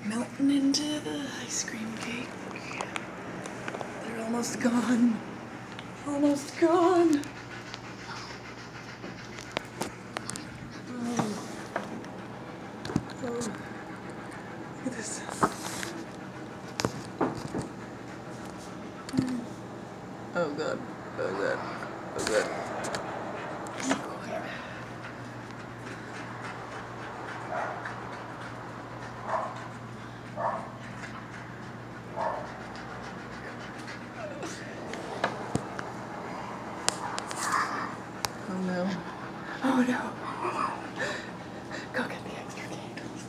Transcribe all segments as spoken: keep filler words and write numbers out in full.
melting into the ice cream cake. They're almost gone. Almost gone. Oh. Oh. Look at this. Oh god. Oh god. Oh god. Oh no. Oh no. Go get the extra candles.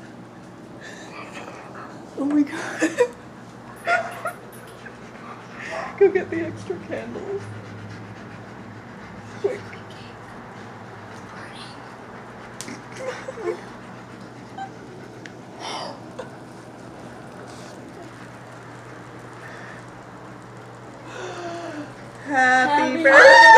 Oh my god. Go get the extra candles. Quick. Happy birthday!